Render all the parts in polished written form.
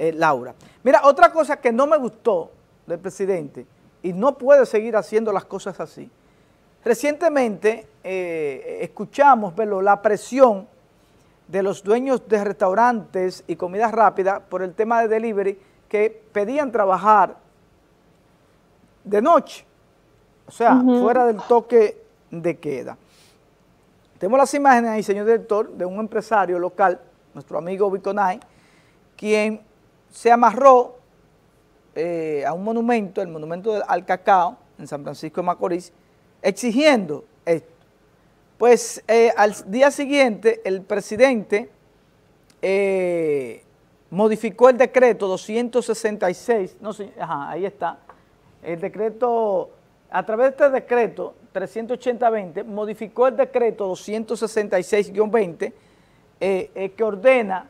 Laura. Mira, otra cosa que no me gustó del presidente, y no puede seguir haciendo las cosas así. Recientemente escuchamos, la presión de los dueños de restaurantes y comidas rápidas por el tema de delivery, que pedían trabajar de noche, o sea, fuera del toque de queda. Tenemos las imágenes ahí, señor director, de un empresario local, nuestro amigo Biconay, quien se amarró a un monumento, el monumento al cacao, en San Francisco de Macorís, exigiendo esto. Pues al día siguiente el presidente modificó el decreto 266, no sé, ahí está, el decreto, a través de este decreto 380-20, modificó el decreto 266-20 que ordena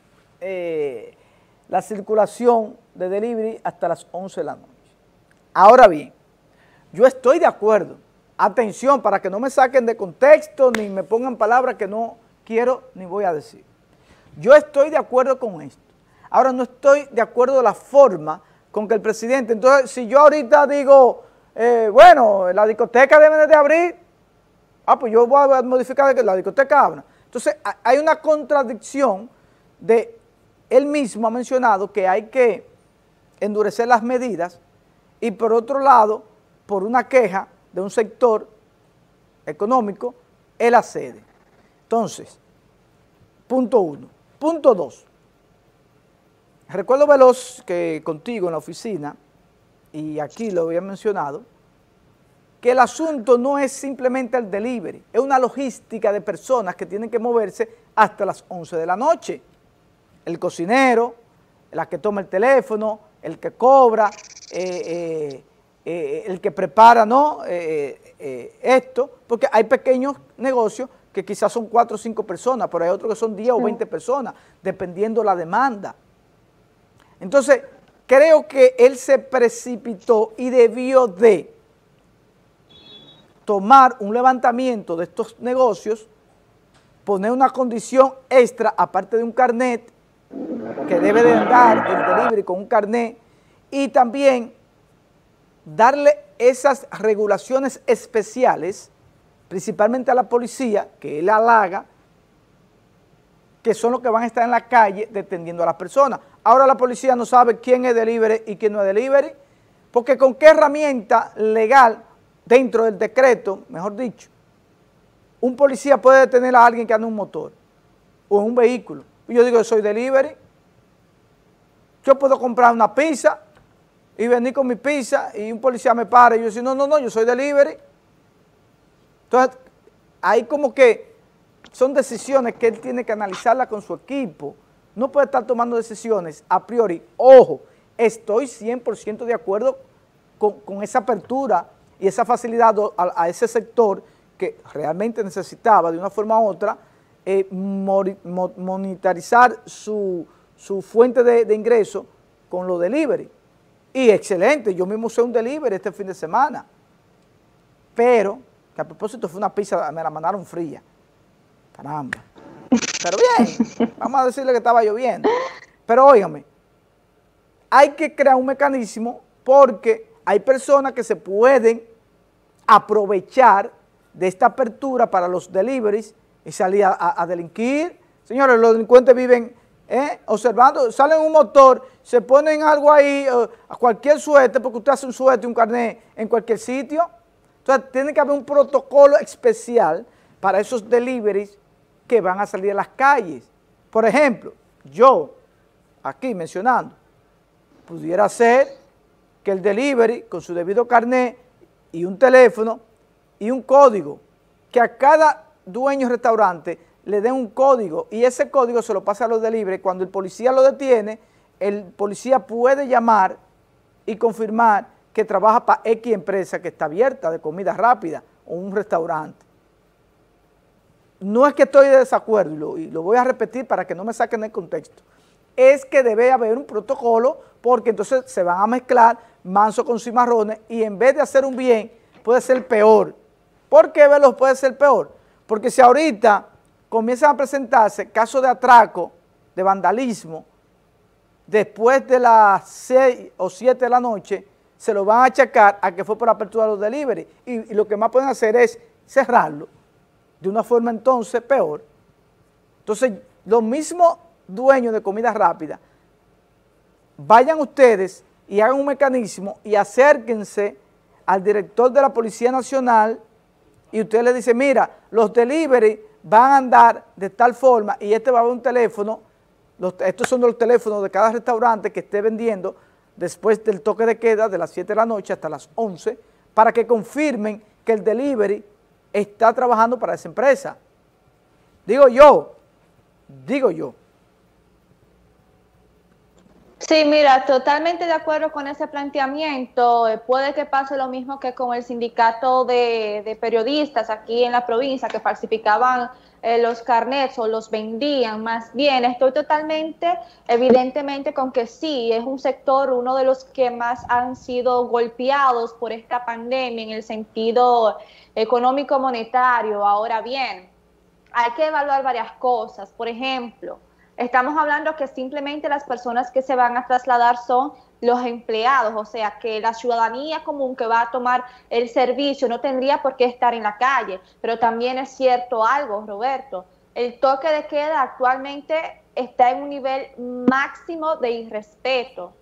la circulación de delivery hasta las 11 de la noche. Ahora bien, yo estoy de acuerdo, atención, para que no me saquen de contexto ni me pongan palabras que no quiero ni voy a decir. Yo estoy de acuerdo con esto. Ahora no estoy de acuerdo de la forma con que el presidente, entonces si yo ahorita digo, bueno, la discoteca debe de abrir, pues yo voy a modificar que la discoteca abra. Entonces hay una contradicción de, él mismo ha mencionado que hay que endurecer las medidas y por otro lado, por una queja de un sector económico, él accede. Entonces, punto 1. Punto 2. Recuerdo veloz que contigo en la oficina, y aquí lo había mencionado, que el asunto no es simplemente el delivery, es una logística de personas que tienen que moverse hasta las 11 de la noche. El cocinero, la que toma el teléfono, el que cobra, el que prepara, ¿no? Esto, porque hay pequeños negocios que quizás son 4 o 5 personas, pero hay otros que son 10 o 20 personas, dependiendo la demanda. Entonces, creo que él se precipitó y debió de tomar un levantamiento de estos negocios, poner una condición extra, aparte de un carnet, que debe de dar el delivery con un carnet, y también darle esas regulaciones especiales, principalmente a la policía, que él halaga, que son los que van a estar en la calle deteniendo a las personas. Ahora la policía no sabe quién es delivery y quién no es delivery, porque con qué herramienta legal, dentro del decreto, mejor dicho, un policía puede detener a alguien que anda en un motor o en un vehículo. Y yo digo, yo soy delivery, yo puedo comprar una pizza y venir con mi pizza y un policía me para y yo digo, no, yo soy delivery. Entonces, ahí como que son decisiones que él tiene que analizarlas con su equipo. No puede estar tomando decisiones a priori. Ojo, estoy 100% de acuerdo con esa apertura y esa facilidad a ese sector que realmente necesitaba de una forma u otra monetarizar su fuente de ingreso con los delivery. Y excelente, yo mismo usé un delivery este fin de semana, pero, que a propósito fue una pizza, me la mandaron fría, caramba, pero bien, vamos a decirle que estaba lloviendo, pero óigame, hay que crear un mecanismo porque hay personas que se pueden aprovechar de esta apertura para los deliveries y salir a delinquir. Señores, los delincuentes viven observando, salen un motor, se ponen algo ahí, a cualquier suéter, porque usted hace un suéter, un carnet en cualquier sitio. Entonces tiene que haber un protocolo especial para esos deliveries que van a salir a las calles. Por ejemplo, yo, aquí mencionando, pudiera ser que el delivery con su debido carnet y un teléfono y un código, que a cada dueño de restaurante le den un código y ese código se lo pasa a los delivery. Cuando el policía lo detiene, el policía puede llamar y confirmar que trabaja para X empresa que está abierta de comida rápida o un restaurante. No es que estoy de desacuerdo y lo voy a repetir para que no me saquen del contexto. Es que debe haber un protocolo porque entonces se van a mezclar manso con cimarrones y en vez de hacer un bien puede ser peor. ¿Por qué, Veloz, puede ser peor? Porque si ahorita comienzan a presentarse casos de atraco, de vandalismo, después de las 6 o 7 de la noche, se lo van a achacar a que fue por apertura de los delivery. Y lo que más pueden hacer es cerrarlo de una forma entonces peor. Entonces, los mismos dueños de comida rápida, vayan ustedes y hagan un mecanismo y acérquense al director de la Policía Nacional y usted le dice, mira, los delivery van a andar de tal forma y este va a haber un teléfono, estos son los teléfonos de cada restaurante que esté vendiendo después del toque de queda de las 7 de la noche hasta las 11, para que confirmen que el delivery está trabajando para esa empresa. Digo yo. Sí, mira, totalmente de acuerdo con ese planteamiento. Puede que pase lo mismo que con el sindicato de periodistas aquí en la provincia que falsificaban los carnets o los vendían. Más bien, estoy totalmente, evidentemente, con que sí, es un sector, uno de los que más han sido golpeados por esta pandemia en el sentido económico-monetario. Ahora bien, hay que evaluar varias cosas. Por ejemplo, estamos hablando que simplemente las personas que se van a trasladar son los empleados, o sea, que la ciudadanía común que va a tomar el servicio no tendría por qué estar en la calle. Pero también es cierto algo, Roberto, el toque de queda actualmente está en un nivel máximo de irrespeto.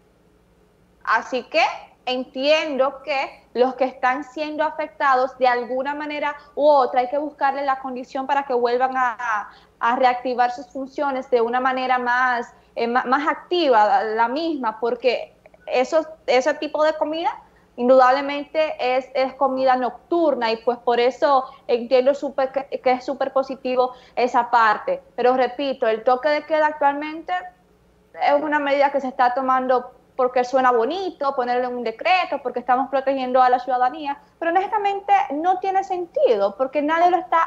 Así que entiendo que los que están siendo afectados de alguna manera u otra hay que buscarle la condición para que vuelvan a reactivar sus funciones de una manera más activa, la misma, porque ese tipo de comida indudablemente es comida nocturna y pues por eso entiendo que es súper positivo esa parte. Pero repito, el toque de queda actualmente es una medida que se está tomando porque suena bonito, ponerle un decreto, porque estamos protegiendo a la ciudadanía, pero honestamente no tiene sentido, porque nadie lo está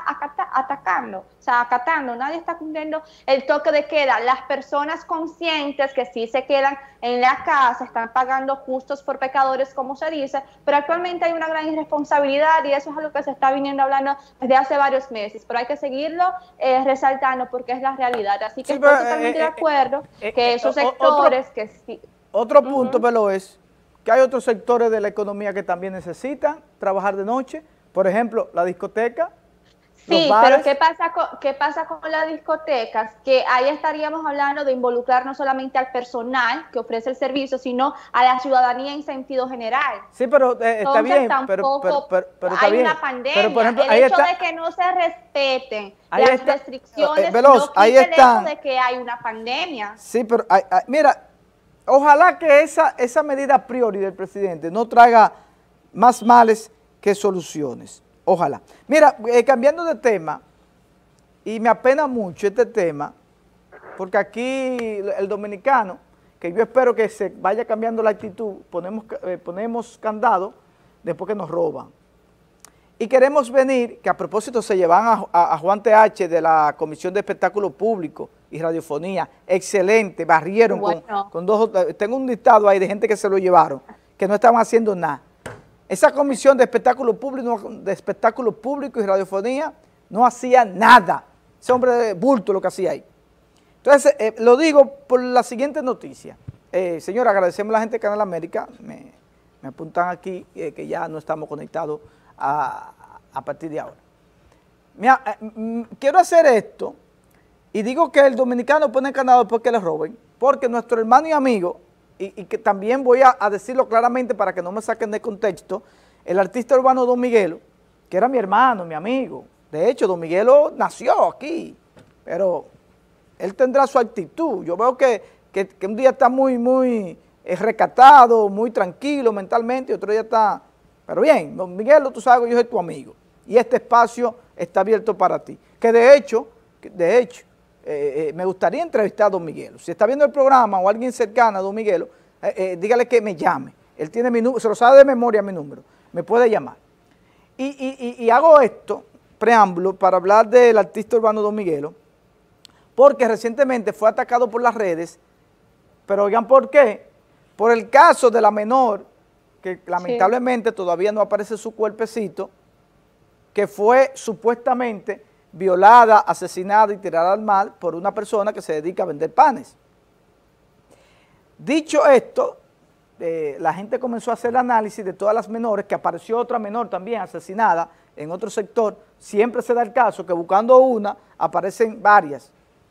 acatando, nadie está cumpliendo el toque de queda. Las personas conscientes que sí se quedan en la casa están pagando justos por pecadores, como se dice, pero actualmente hay una gran irresponsabilidad y eso es algo que se está viniendo hablando desde hace varios meses, pero hay que seguirlo resaltando porque es la realidad. Así que sí, estoy totalmente de acuerdo que esos sectores que sí... Otro punto, pero es que hay otros sectores de la economía que también necesitan trabajar de noche, por ejemplo, la discoteca. Sí, pero ¿qué pasa con las discotecas? Que ahí estaríamos hablando de involucrar no solamente al personal que ofrece el servicio, sino a la ciudadanía en sentido general. Sí, pero está bien, pero está hay bien. una pandemia. Pero, por ejemplo, el hecho de que no se respeten las restricciones Veloz, no quita el hecho de que hay una pandemia. Sí, pero mira, ojalá que esa medida a priori del presidente no traiga más males que soluciones. Ojalá. Mira, cambiando de tema, y me apena mucho este tema, porque aquí el dominicano, que yo espero que se vaya cambiando la actitud, ponemos candado después que nos roban. Y queremos venir, que a propósito se llevan a Juan TH de la Comisión de Espectáculos Públicos y Radiofonía, excelente, barrieron bueno. con dos, tengo un listado ahí de gente que se lo llevaron, que no estaban haciendo nada. Esa Comisión de Espectáculos Públicos y Radiofonía no hacía nada, ese hombre de bulto lo que hacía ahí. Entonces, lo digo por la siguiente noticia. Señora, agradecemos a la gente de Canal América, me apuntan aquí que ya no estamos conectados a partir de ahora. Mira, quiero hacer esto y digo que el dominicano pone candado después que le roben, porque nuestro hermano y amigo, y que también voy a decirlo claramente para que no me saquen de contexto, el artista urbano Don Miguelo, que era mi hermano, mi amigo. De hecho, Don Miguelo nació aquí, pero él tendrá su actitud. Yo veo que un día está muy recatado, muy tranquilo mentalmente, y otro día está... Pero bien, Don Miguelo, tú sabes que yo soy tu amigo y este espacio está abierto para ti. Que de hecho, me gustaría entrevistar a Don Miguelo. Si está viendo el programa o alguien cercano a Don Miguelo, dígale que me llame. Él tiene mi número, se lo sabe de memoria mi número, me puede llamar. Y hago esto, preámbulo, para hablar del artista urbano Don Miguelo, porque recientemente fue atacado por las redes, pero oigan por qué, por el caso de la menor, que lamentablemente todavía no aparece su cuerpecito, que fue supuestamente violada, asesinada y tirada al mar por una persona que se dedica a vender panes. Dicho esto, la gente comenzó a hacer el análisis de todas las menores, que apareció otra menor también asesinada en otro sector. Siempre se da el caso que buscando una, aparecen varias.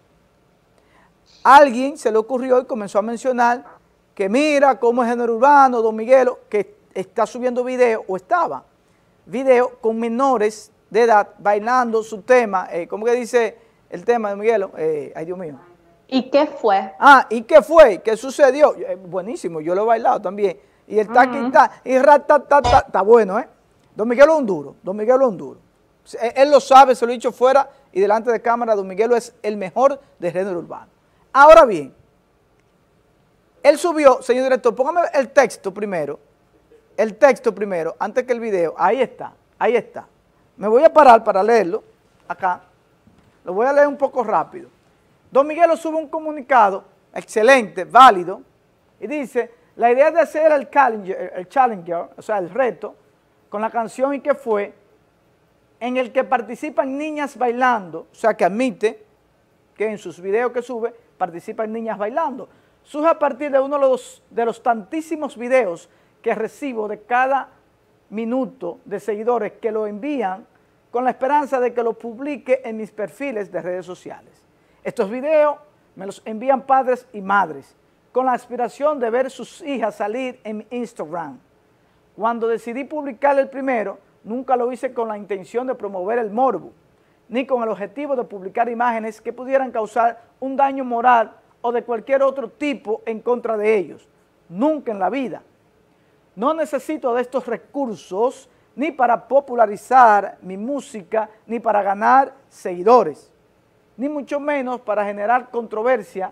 Alguien se le ocurrió y comenzó a mencionar que mira cómo es género urbano, Don Miguelo, que está subiendo video, o estaba, video con menores de edad bailando su tema, ¿cómo que dice el tema de Miguelo? Ay, Dios mío. ¿Y qué fue? Ah, ¿y qué fue? ¿Qué sucedió? Buenísimo, yo lo he bailado también. Y el taquita, y ratatata, está bueno, ¿eh? Don Miguelo es un duro, Don Miguelo es un duro. Él lo sabe, se lo he dicho fuera y delante de cámara, Don Miguelo es el mejor de género urbano. Ahora bien, él subió, señor director, póngame el texto primero, antes que el video. Ahí está, ahí está. Me voy a parar para leerlo, acá, lo voy a leer un poco rápido. Don Miguelo sube un comunicado excelente, válido, y dice, la idea de hacer el challenger, o sea, el reto, con la canción ¿Y qué fue?, en el que participan niñas bailando, o sea, que admite que en sus videos que sube participan niñas bailando. Surge a partir de uno de los tantísimos videos que recibo de cada minuto de seguidores que lo envían con la esperanza de que lo publique en mis perfiles de redes sociales. Estos videos me los envían padres y madres con la aspiración de ver sus hijas salir en mi Instagram. Cuando decidí publicar el primero, nunca lo hice con la intención de promover el morbo, ni con el objetivo de publicar imágenes que pudieran causar un daño moral o de cualquier otro tipo en contra de ellos. Nunca en la vida. No necesito de estos recursos ni para popularizar mi música, ni para ganar seguidores, ni mucho menos para generar controversia,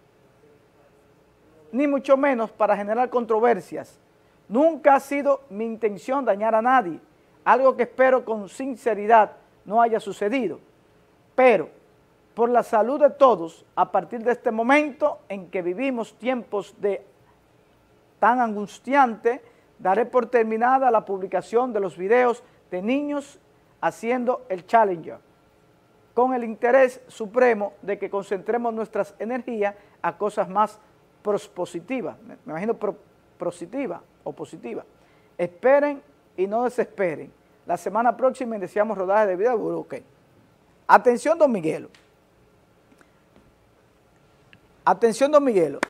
Nunca ha sido mi intención dañar a nadie, algo que espero con sinceridad no haya sucedido. Pero, por la salud de todos, a partir de este momento en que vivimos tiempos tan angustiantes, daré por terminada la publicación de los videos de niños haciendo el Challenger, con el interés supremo de que concentremos nuestras energías a cosas más positivas, me imagino positiva. Esperen y no desesperen. La semana próxima iniciamos rodaje de video. Okay. Atención, Don Miguelo.